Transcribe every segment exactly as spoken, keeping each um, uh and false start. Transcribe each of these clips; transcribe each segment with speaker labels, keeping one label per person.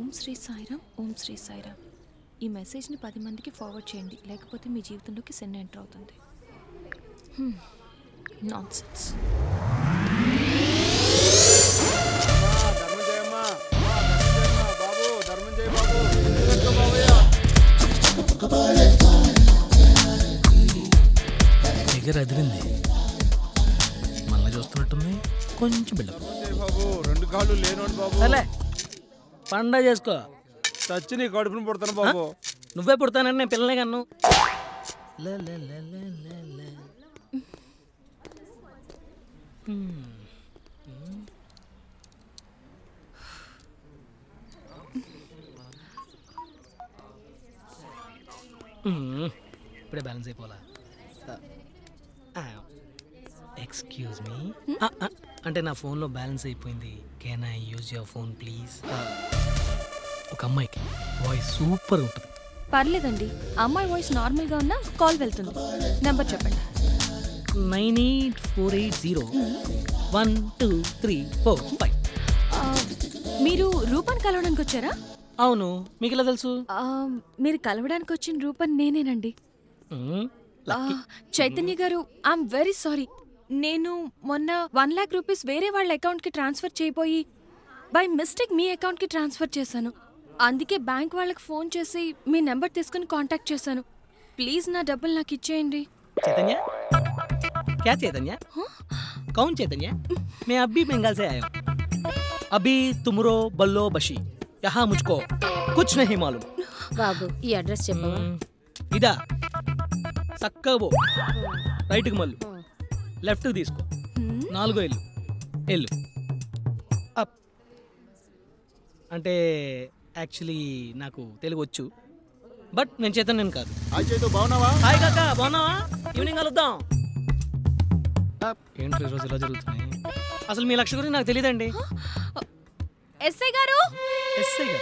Speaker 1: శ్రీ సాయిరామ్, ఓం శ్రీ సాయిరామ్. ఈ మెసేజ్ని పది మందికి ఫార్వర్డ్ చేయండి, లేకపోతే మీ జీవితంలోకి సెన్ ఎంటర్ అవుతుంది. నాన్సెన్స్.
Speaker 2: దగ్గర అదిరింది, మళ్ళీ చూస్తున్నట్టుంది. కొంచెం బిల్డప్.
Speaker 3: రెండు కాళ్ళు లేనోడు బాబు.
Speaker 2: పండగ చేసుకో.
Speaker 3: చచ్చి నీ కడుపును పుడతాను బాబు.
Speaker 2: నువ్వే పుడతానని నేను పిల్లలే కన్ను. ఇప్పుడే బ్యాలెన్స్ అయిపోలా. ఎక్స్క్యూజ్ మీ, అంటే నా ఫోన్లో బ్యాలెన్స్ అయిపోయింది. Can I use your phone please? ఒక అమ్మాయికి వాయిస్ సూపర్ ఉంటుంది.
Speaker 1: పర్లేదండి, అమ్మాయి వాయిస్ నార్మల్గా ఉన్నా కాల్ వెళ్తుంది. నెంబర్ చెప్పండి.
Speaker 2: Nine eight four eight zero one two three four five.
Speaker 1: మీరు రూపాన్ని కలవడానికి వచ్చారా?
Speaker 2: అవును, మీకు ఎలా తెలుసు?
Speaker 1: మీరు కలవడానికి వచ్చిన రూపన్ నేనేనండి. చైతన్య గారు, ఐఎమ్ వెరీ సారీ. నేను మొన్న వన్ లాక్ రూపీస్ వేరే వాళ్ళ అకౌంట్కి ట్రాన్స్ఫర్ చేయబోయి బై మిస్టేక్ మీ అకౌంట్కి ట్రాన్స్ఫర్ చేశాను. అందుకే బ్యాంక్ వాళ్ళకి ఫోన్ చేసి మీ నెంబర్ తీసుకుని కాంటాక్ట్ చేశాను. ప్లీజ్ నా డబ్బులు నాకు ఇచ్చేయండి.
Speaker 2: చైతన్య, क्या चैतन्य? कौन चैतन्य? मैं अभी बंगाल से आया हूँ. अभी तुमरो बल्लो बशी, यहाँ मुझको कुछ नहीं मालूम.
Speaker 4: बाबू ये अड्रेस చెప్పవా?
Speaker 2: ఇదా సక్కబో, రైట్కి మల్లు, లెఫ్ట్ తీసుకో, నాలుగో ఇల్లు ఎల్లు. అప్ అంటే యాక్చువల్లీ నాకు తెలుగు వచ్చు, బట్ నేను చైతన్యని కాదు.
Speaker 3: బాగున్నావా?
Speaker 2: హాయ్ కాకా, బాగున్నావా? ఈవినింగ్ కలుద్దాం. ఏంటి రోజు ఇలా జరుగుతున్నాయి? అసలు మీ లక్ష్య గురించి నాకు తెలియదండి.
Speaker 1: ఎస్ఐ గారు,
Speaker 2: ఎస్ఐ గారు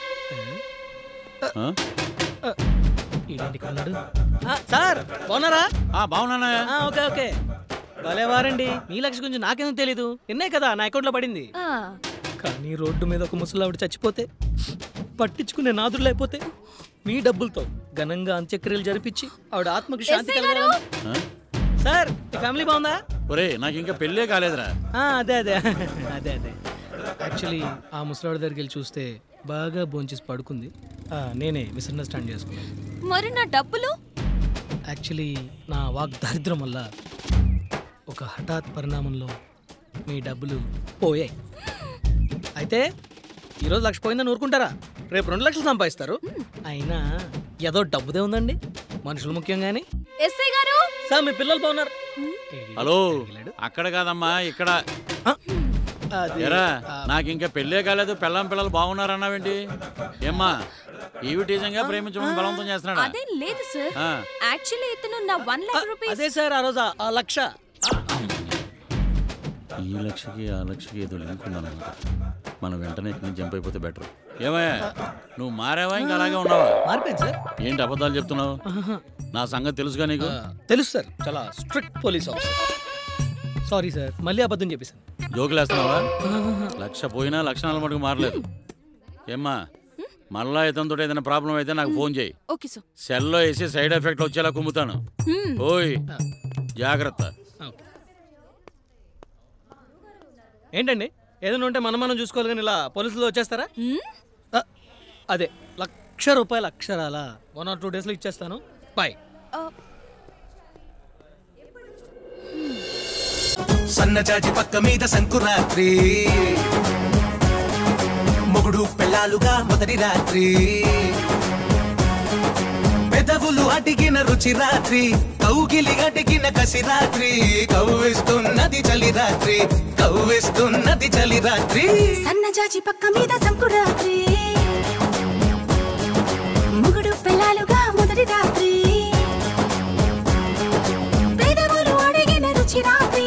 Speaker 2: సార్ బాగున్నారా?
Speaker 3: బాగున్నా.
Speaker 2: Okay okay, భలేవారండి. మీ లక్ష్య గురించి నాకేందుకు తెలీదు, నిన్నే కదా నా అకౌంట్లో పడింది. కానీ రోడ్డు మీద ఒక ముసలావిడ చచ్చిపోతే పట్టించుకునే నాదులు లేకపోతే మీ డబ్బులతో ఘనంగా అంత్యక్రియలు జరిపించి ఆవిడ ఆత్మకు శాంతి కలగాలని. సార్ ఈ ఫ్యామిలీ బాగుందా?
Speaker 3: ఒరే నాకు ఇంకా పెళ్ళే కాలేదురా.
Speaker 2: అదే అదే అదే అదే యాక్చువల్లీ ఆ ముసలావిడ దగ్గరికి వెళ్ళి చూస్తే బాగా భోంచేసి పడుకుంది. నేనే మిస్అండర్స్టాండ్ చేసుకున్నాను.
Speaker 1: మరి నా డబ్బులు?
Speaker 2: యాక్చువల్లీ నా వాక్ దారిద్ర్యం వల్ల ఒక హఠాత్ పరిణామంలో మీ డబ్బులు పోయాయి. అయితే ఈరోజు లక్ష పోయిందని ఊరుకుంటారా? రేపు రెండు లక్షలు సంపాదిస్తారు. అయినా ఏదో డబ్బుదే ఉందండి, మనుషులు ముఖ్యం. కానీ
Speaker 1: ఎస్ఐ గారు,
Speaker 2: సార్ మీ పిల్లలు బాగున్నారు?
Speaker 3: హలో, అక్కడ కాదమ్మా ఇక్కడ. నాకు ఇంకా పెళ్ళే కాలేదు, పెళ్ళం పిల్లలు బాగున్నారన్నావేంటి? ఏమ్మా ఈవి టీజంగా ప్రేమించమని బలవంతం చేస్తున్నాడు?
Speaker 1: అదేం లేదు సార్, యాక్చువల్లీ ఇతను నా వన్ లాక్ రూపీస్.
Speaker 2: అదే సార్ ఆ రోజు ఆ లక్ష.
Speaker 3: ఈ లక్షకి ఆ లక్షకి ఏదో లింక్ ఉందన్నమాట. మనం వెంటనే ఇక్కడి నుంచి జంప్ అయిపోతే బెటర్. ఏమయ్యా నువ్వు మారావా ఇంకా అలాగే ఉన్నావా?
Speaker 2: మారిపోయింది సార్.
Speaker 3: ఏంటి అబద్ధాలు చెప్తున్నావు? నా సంగతి తెలుసుగా నీకు?
Speaker 2: తెలుసు సార్, చాలా strict police officer. Sorry sir, మళ్ళీ అబద్ధం చెప్పేశాను.
Speaker 3: జోకులు వేస్తున్నావా? లక్ష పోయినా లక్షణాల మటుకు మారలేదు. ఏమ్మా మళ్ళా ఇతనితో ఏదైనా ప్రాబ్లం అయితే నాకు ఫోన్ చేయి. సెల్లో వేసి సైడ్ ఎఫెక్ట్ వచ్చేలా కుమ్ముతాను. ఓయ్ జాగ్రత్త.
Speaker 2: ఏంటండి ఏదైనా ఉంటే మనం మనం చూసుకోవాలి కానీ ఇలా పోలీసులు వచ్చేస్తారా? అదే లక్ష రూపాయల అక్షరాల వన్ ఆర్ టూ డేస్లో ఇచ్చేస్తాను. బాయ్.
Speaker 5: సన్నజాజి పక్క మీద సంకురాత్రి, మొగుడు పెళ్ళాలుగా మొదటి రాత్రి, పెదవులు అడిగిన రుచి రాత్రి, కౌగిలి అడిగిన కసి రాత్రి, కవ్విస్తున్నది చలి రాత్రి, కవ్విస్తున్నది చలి రాత్రి.
Speaker 6: సన్నజాజి పక్క మీద సంకురాత్రి, మొగుడు పెళ్ళాలుగా మొదటి రాత్రి, పెదవులు అడిగిన రుచి రాత్రి,